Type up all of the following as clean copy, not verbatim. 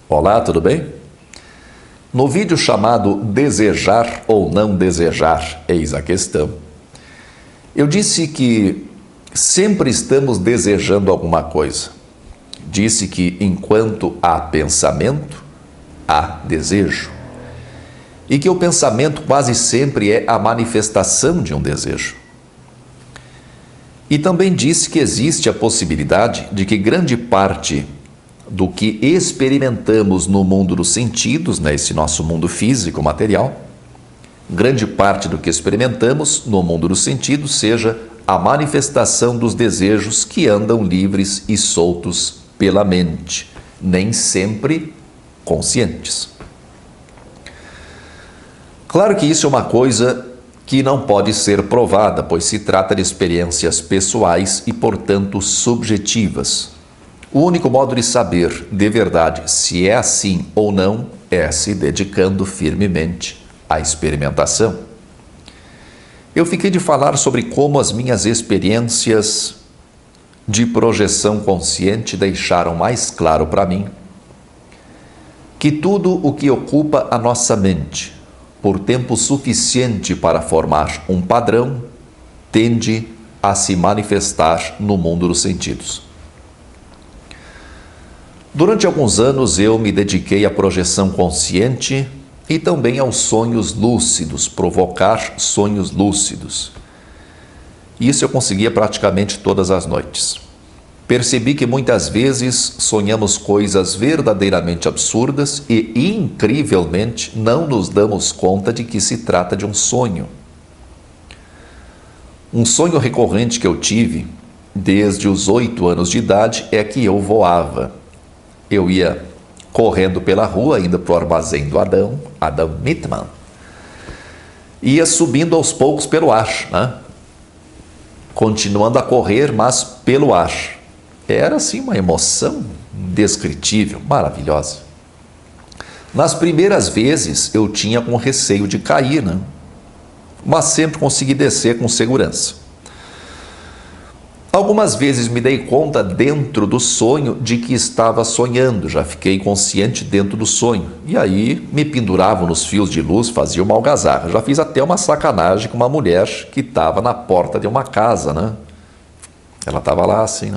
Olá, tudo bem? No vídeo chamado Desejar ou Não Desejar, eis a questão. Eu disse que sempre estamos desejando alguma coisa. Disse que enquanto há pensamento, há desejo. E que o pensamento quase sempre é a manifestação de um desejo. E também disse que existe a possibilidade de que grande parte do que experimentamos no mundo dos sentidos, nesse nosso mundo físico, material, grande parte do que experimentamos no mundo dos sentidos seja a manifestação dos desejos que andam livres e soltos pela mente, nem sempre conscientes. Claro que isso é uma coisa que não pode ser provada, pois se trata de experiências pessoais e, portanto, subjetivas. O único modo de saber de verdade se é assim ou não é se dedicando firmemente à experimentação. Eu fiquei de falar sobre como as minhas experiências de projeção consciente deixaram mais claro para mim que tudo o que ocupa a nossa mente por tempo suficiente para formar um padrão tende a se manifestar no mundo dos sentidos. Durante alguns anos eu me dediquei à projeção consciente e também aos sonhos lúcidos, provocar sonhos lúcidos. Isso eu conseguia praticamente todas as noites. Percebi que muitas vezes sonhamos coisas verdadeiramente absurdas e, incrivelmente, não nos damos conta de que se trata de um sonho. Um sonho recorrente que eu tive desde os 8 anos de idade é que eu voava. Eu ia correndo pela rua, indo para o armazém do Adam Mitman. Ia subindo aos poucos pelo ar, né? Continuando a correr, mas pelo ar. Era assim uma emoção indescritível, maravilhosa. Nas primeiras vezes eu tinha com receio de cair, né? Mas sempre consegui descer com segurança. Algumas vezes me dei conta dentro do sonho de que estava sonhando, já fiquei consciente dentro do sonho. E aí me penduravam nos fios de luz, fazia uma algazarra. Já fiz até uma sacanagem com uma mulher que estava na porta de uma casa, né? Ela estava lá assim,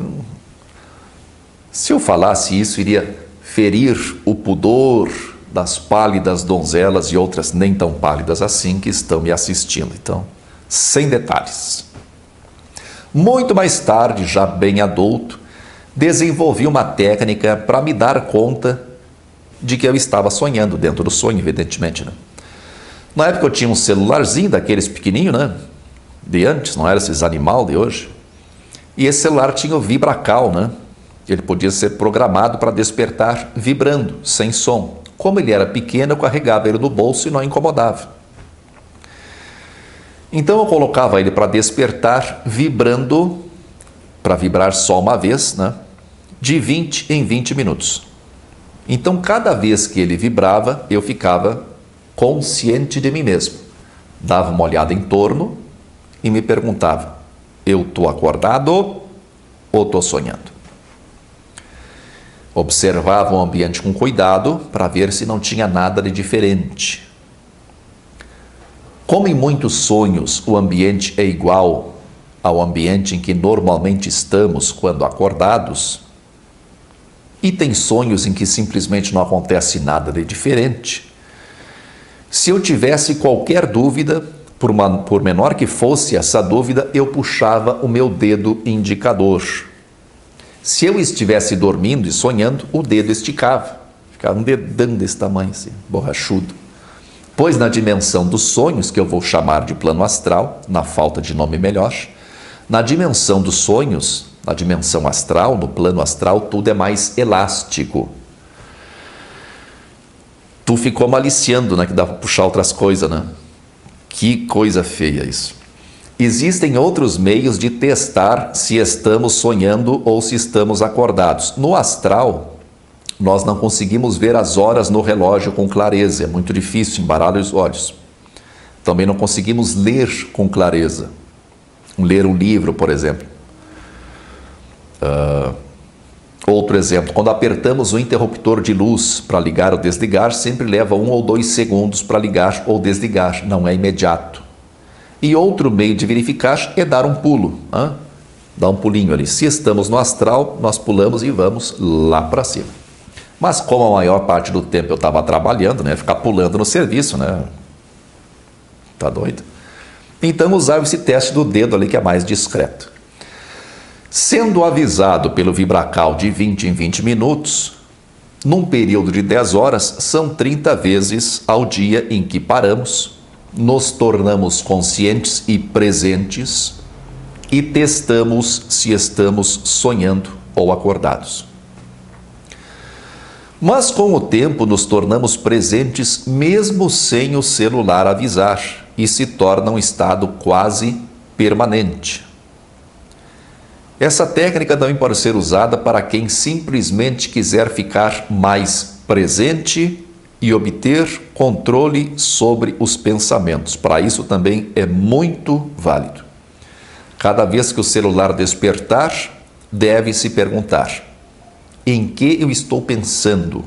se eu falasse isso, iria ferir o pudor das pálidas donzelas e outras nem tão pálidas assim que estão me assistindo. Então, sem detalhes. Muito mais tarde, já bem adulto, desenvolvi uma técnica para me dar conta de que eu estava sonhando, dentro do sonho, evidentemente, né? Na época eu tinha um celularzinho daqueles pequenininho, né? De antes, não era esses animal de hoje. E esse celular tinha o vibracal, né? Ele podia ser programado para despertar vibrando, sem som. Como ele era pequeno, eu carregava ele no bolso e não incomodava. Então eu colocava ele para despertar vibrando, para vibrar só uma vez, né? De 20 em 20 minutos. Então cada vez que ele vibrava, eu ficava consciente de mim mesmo. Dava uma olhada em torno e me perguntava: eu estou acordado ou estou sonhando? Observava o ambiente com cuidado para ver se não tinha nada de diferente. Como em muitos sonhos o ambiente é igual ao ambiente em que normalmente estamos quando acordados, e tem sonhos em que simplesmente não acontece nada de diferente, se eu tivesse qualquer dúvida, por menor que fosse essa dúvida, eu puxava o meu dedo indicador. Se eu estivesse dormindo e sonhando, o dedo esticava. Ficava um dedão desse tamanho, assim, borrachudo. Pois na dimensão dos sonhos, que eu vou chamar de plano astral, na falta de nome melhor, na dimensão dos sonhos, na dimensão astral, no plano astral, tudo é mais elástico. Tu ficou maliciando, né? Que dá para puxar outras coisas, né? Que coisa feia isso. Existem outros meios de testar se estamos sonhando ou se estamos acordados. No astral, nós não conseguimos ver as horas no relógio com clareza. É muito difícil, embaralha os olhos. Também não conseguimos ler com clareza. Ler um livro, por exemplo. Outro exemplo, quando apertamos o interruptor de luz para ligar ou desligar, sempre leva 1 ou 2 segundos para ligar ou desligar, não é imediato. E outro meio de verificar é dar um pulo, dar um pulinho ali. Se estamos no astral, nós pulamos e vamos lá para cima. Mas como a maior parte do tempo eu estava trabalhando, né, ficar pulando no serviço, né? Tá doido? Então usava esse teste do dedo ali que é mais discreto. Sendo avisado pelo Vibracal de 20 em 20 minutos, num período de 10 horas, são 30 vezes ao dia em que paramos, nos tornamos conscientes e presentes e testamos se estamos sonhando ou acordados. Mas com o tempo nos tornamos presentes mesmo sem o celular avisar e se torna um estado quase permanente. Essa técnica também pode ser usada para quem simplesmente quiser ficar mais presente e obter controle sobre os pensamentos. Para isso também é muito válido. Cada vez que o celular despertar, deve se perguntar: em que eu estou pensando?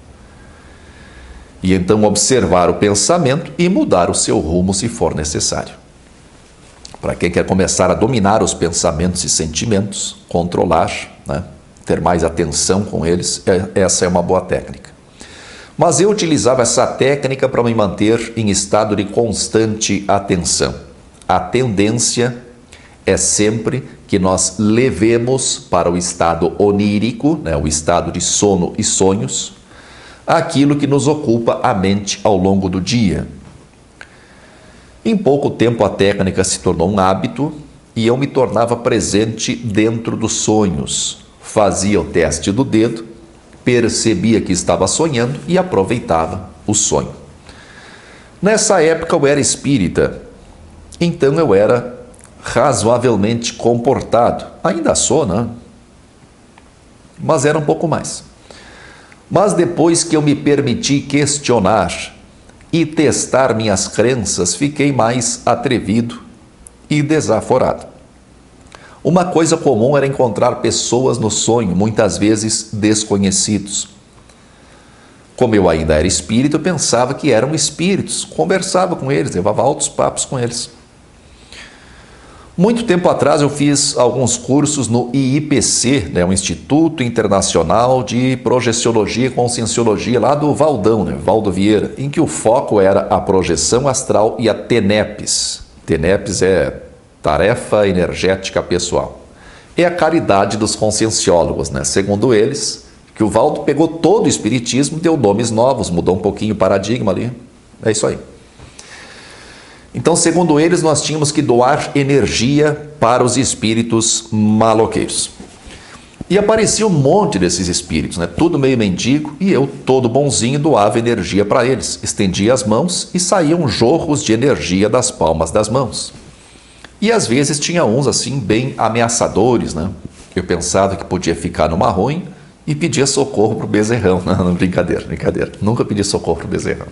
E então observar o pensamento e mudar o seu rumo se for necessário. Para quem quer começar a dominar os pensamentos e sentimentos, controlar, né? Ter mais atenção com eles, essa é uma boa técnica. Mas eu utilizava essa técnica para me manter em estado de constante atenção. A tendência é sempre que nós levemos para o estado onírico, né? O estado de sono e sonhos, aquilo que nos ocupa a mente ao longo do dia. Em pouco tempo a técnica se tornou um hábito e eu me tornava presente dentro dos sonhos. Fazia o teste do dedo, percebia que estava sonhando e aproveitava o sonho. Nessa época eu era espírita, então eu era razoavelmente comportado. Ainda sou, né? Mas era um pouco mais. Mas depois que eu me permiti questionar e testar minhas crenças, fiquei mais atrevido e desaforado. Uma coisa comum era encontrar pessoas no sonho, muitas vezes desconhecidos. Como eu ainda era espírito, eu pensava que eram espíritos, conversava com eles, levava altos papos com eles. Muito tempo atrás eu fiz alguns cursos no IIPC, né, o Instituto Internacional de Projeciologia e Conscienciologia, lá do Valdão, né, Valdo Vieira, em que o foco era a projeção astral e a TENEPS. TENEPS é Tarefa Energética Pessoal. É a caridade dos conscienciólogos, né? Segundo eles, que o Valdo pegou todo o espiritismo, deu nomes novos, mudou um pouquinho o paradigma ali. É isso aí. Então, segundo eles, nós tínhamos que doar energia para os espíritos maloqueiros. E aparecia um monte desses espíritos, né? Tudo meio mendigo, e eu, todo bonzinho, doava energia para eles. Estendia as mãos e saíam jorros de energia das palmas das mãos. E às vezes tinha uns assim bem ameaçadores, né? Eu pensava que podia ficar numa ruim e pedia socorro para o bezerrão. Não, brincadeira. Nunca pedi socorro para o bezerrão.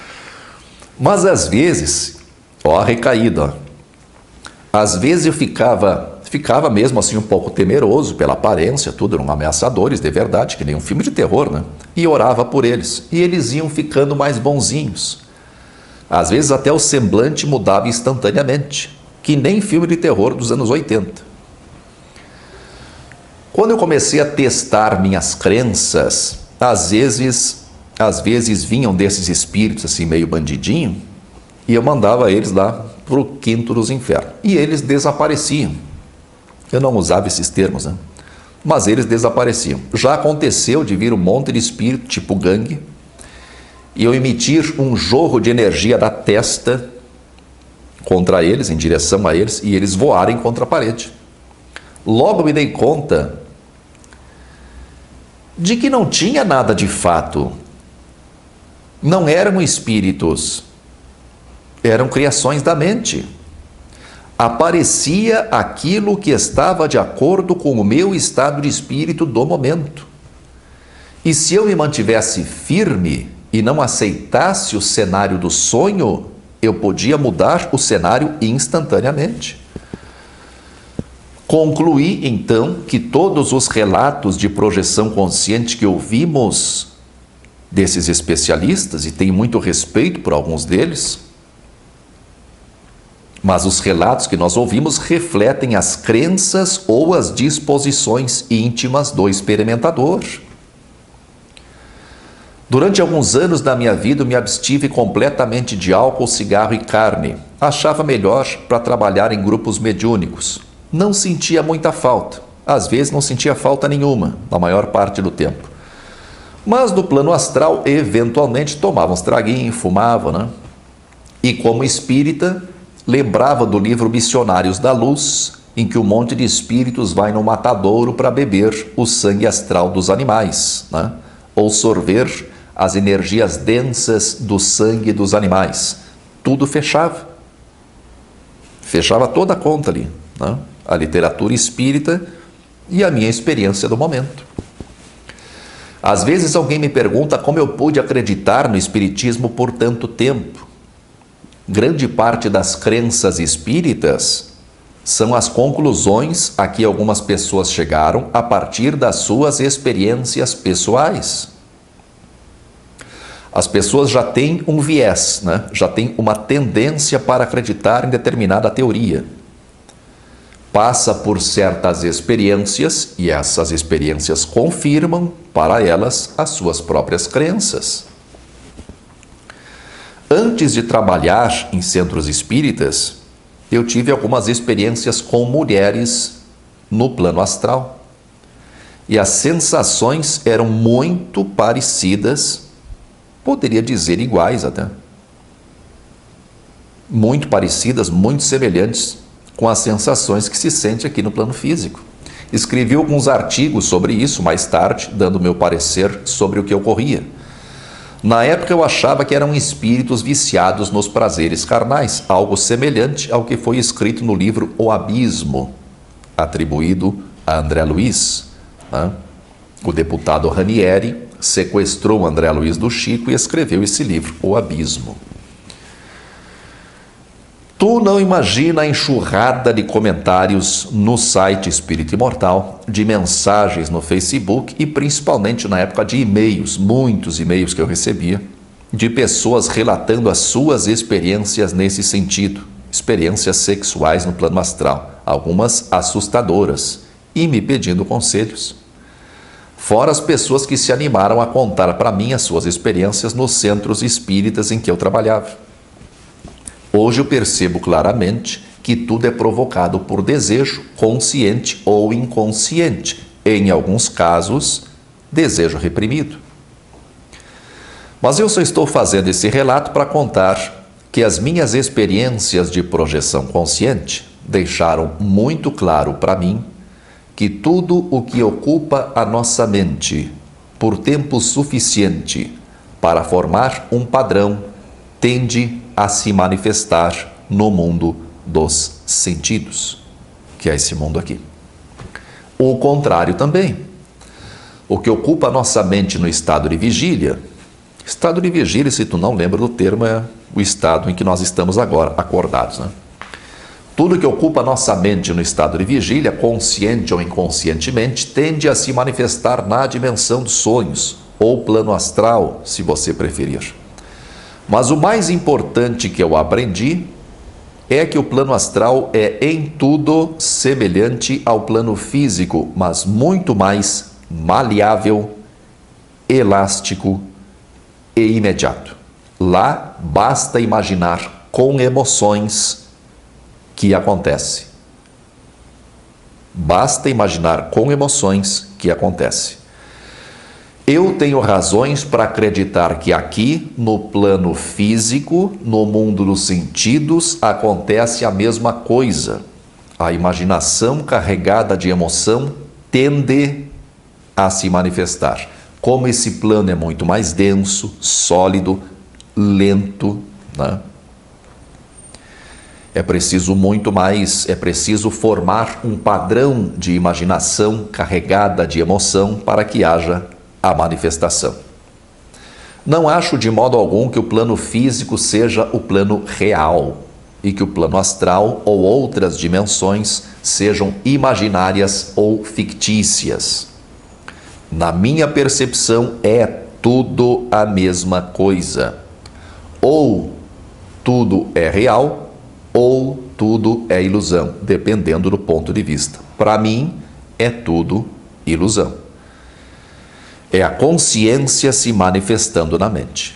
Mas às vezes... Ó, a recaída. Às vezes eu ficava mesmo assim um pouco temeroso pela aparência, tudo eram ameaçadores de verdade, que nem um filme de terror, né? E orava por eles. E eles iam ficando mais bonzinhos. Às vezes até o semblante mudava instantaneamente, que nem filme de terror dos anos 80. Quando eu comecei a testar minhas crenças, às vezes vinham desses espíritos assim meio bandidinho, e eu mandava eles lá para o quinto dos infernos. E eles desapareciam. Eu não usava esses termos, né? Mas eles desapareciam. Já aconteceu de vir um monte de espírito, tipo gangue, e eu emitir um jorro de energia da testa contra eles, em direção a eles, e eles voarem contra a parede. Logo me dei conta de que não tinha nada de fato. Não eram espíritos. Eram criações da mente. Aparecia aquilo que estava de acordo com o meu estado de espírito do momento. E se eu me mantivesse firme e não aceitasse o cenário do sonho, eu podia mudar o cenário instantaneamente. Concluí, então, que todos os relatos de projeção consciente que ouvimos desses especialistas, e tenho muito respeito por alguns deles, mas os relatos que nós ouvimos refletem as crenças ou as disposições íntimas do experimentador. Durante alguns anos da minha vida, eu me abstive completamente de álcool, cigarro e carne. Achava melhor para trabalhar em grupos mediúnicos. Não sentia muita falta. Às vezes não sentia falta nenhuma, na maior parte do tempo. Mas no plano astral, eventualmente, tomava uns traguinhos, fumava, né? E como espírita, lembrava do livro Missionários da Luz, em que um monte de espíritos vai no matadouro para beber o sangue astral dos animais, né? Ou sorver as energias densas do sangue dos animais. Tudo fechava. Fechava toda a conta ali, né? A literatura espírita e a minha experiência do momento. Às vezes alguém me pergunta como eu pude acreditar no espiritismo por tanto tempo. Grande parte das crenças espíritas são as conclusões a que algumas pessoas chegaram a partir das suas experiências pessoais. As pessoas já têm um viés, né? Já têm uma tendência para acreditar em determinada teoria. Passa por certas experiências e essas experiências confirmam para elas as suas próprias crenças. Antes de trabalhar em centros espíritas, eu tive algumas experiências com mulheres no plano astral. E as sensações eram muito parecidas, poderia dizer iguais até. Muito parecidas, muito semelhantes com as sensações que se sente aqui no plano físico. Escrevi alguns artigos sobre isso mais tarde, dando meu parecer sobre o que ocorria. Na época eu achava que eram espíritos viciados nos prazeres carnais, algo semelhante ao que foi escrito no livro O Abismo, atribuído a André Luiz, né? O deputado Ranieri sequestrou André Luiz do Chico e escreveu esse livro, O Abismo. Tu não imagina a enxurrada de comentários no site Espírito Imortal, de mensagens no Facebook e principalmente na época de e-mails, muitos e-mails que eu recebia, de pessoas relatando as suas experiências nesse sentido, experiências sexuais no plano astral, algumas assustadoras, e me pedindo conselhos. Fora as pessoas que se animaram a contar para mim as suas experiências nos centros espíritas em que eu trabalhava. Hoje eu percebo claramente que tudo é provocado por desejo, consciente ou inconsciente. Em alguns casos, desejo reprimido. Mas eu só estou fazendo esse relato para contar que as minhas experiências de projeção consciente deixaram muito claro para mim que tudo o que ocupa a nossa mente por tempo suficiente para formar um padrão tende a se manifestar no mundo dos sentidos, que é esse mundo aqui. O contrário também. O que ocupa a nossa mente no estado de vigília, se tu não lembra do termo, é o estado em que nós estamos agora, acordados, né? Tudo que ocupa a nossa mente no estado de vigília, consciente ou inconscientemente, tende a se manifestar na dimensão dos sonhos, ou plano astral, se você preferir. Mas o mais importante que eu aprendi é que o plano astral é em tudo semelhante ao plano físico, mas muito mais maleável, elástico e imediato. Lá basta imaginar com emoções que acontece. Basta imaginar com emoções que acontece. Eu tenho razões para acreditar que aqui, no plano físico, no mundo dos sentidos, acontece a mesma coisa. A imaginação carregada de emoção tende a se manifestar. Como esse plano é muito mais denso, sólido, lento, né? É preciso formar um padrão de imaginação carregada de emoção para que haja a manifestação. Não acho de modo algum que o plano físico seja o plano real. e que o plano astral ou outras dimensões sejam imaginárias ou fictícias. Na minha percepção, é tudo a mesma coisa. Ou tudo é real, ou tudo é ilusão, dependendo do ponto de vista. Para mim, é tudo ilusão. É a consciência se manifestando na mente.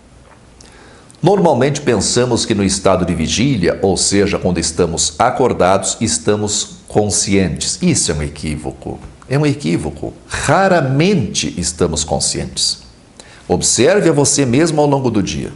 Normalmente pensamos que no estado de vigília, ou seja, quando estamos acordados, estamos conscientes. Isso é um equívoco. É um equívoco. Raramente estamos conscientes. Observe a você mesmo ao longo do dia.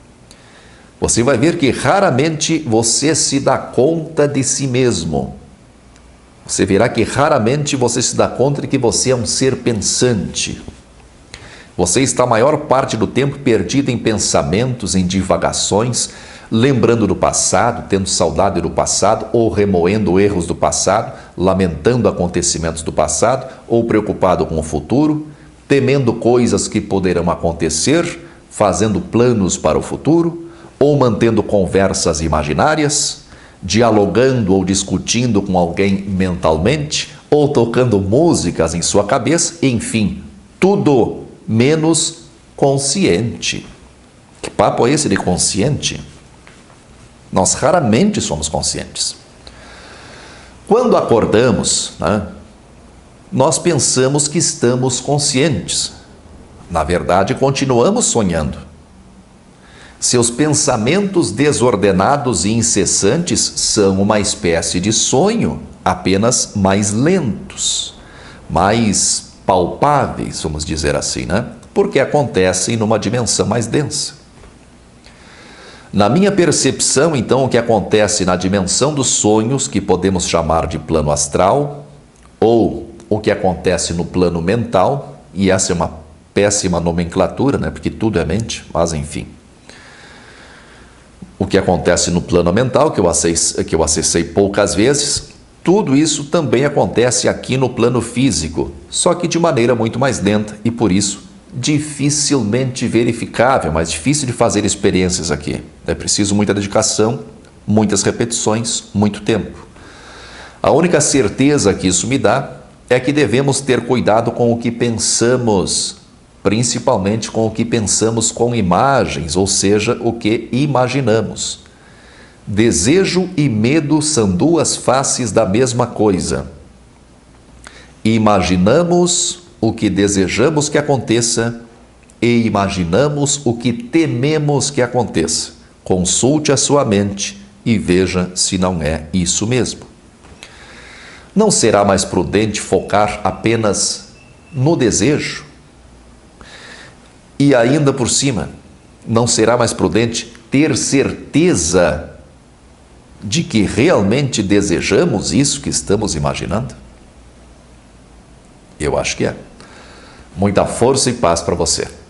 Você vai ver que raramente você se dá conta de si mesmo. Você verá que raramente você se dá conta de que você é um ser pensante. Você está a maior parte do tempo perdido em pensamentos, em divagações, lembrando do passado, tendo saudade do passado, ou remoendo erros do passado, lamentando acontecimentos do passado, ou preocupado com o futuro, temendo coisas que poderão acontecer, fazendo planos para o futuro, ou mantendo conversas imaginárias, dialogando ou discutindo com alguém mentalmente, ou tocando músicas em sua cabeça, enfim, tudo menos consciente. Que papo é esse de consciente? Nós raramente somos conscientes. Quando acordamos, nós pensamos que estamos conscientes. Na verdade, continuamos sonhando. Seus pensamentos desordenados e incessantes são uma espécie de sonho, apenas mais lentos, mais palpáveis, vamos dizer assim, porque acontecem numa dimensão mais densa. Na minha percepção, então, o que acontece na dimensão dos sonhos, que podemos chamar de plano astral, ou o que acontece no plano mental, e essa é uma péssima nomenclatura, porque tudo é mente, mas enfim. O que acontece no plano mental, que eu acessei poucas vezes, tudo isso também acontece aqui no plano físico, só que de maneira muito mais lenta e, por isso, dificilmente verificável, mas difícil de fazer experiências aqui. É preciso muita dedicação, muitas repetições, muito tempo. A única certeza que isso me dá é que devemos ter cuidado com o que pensamos, principalmente com o que pensamos com imagens, ou seja, o que imaginamos. Desejo e medo são duas faces da mesma coisa. Imaginamos o que desejamos que aconteça e imaginamos o que tememos que aconteça. Consulte a sua mente e veja se não é isso mesmo. Não será mais prudente focar apenas no desejo? E ainda por cima, não será mais prudente ter certeza de que realmente desejamos isso que estamos imaginando? Eu acho que é. Muita força e paz para você.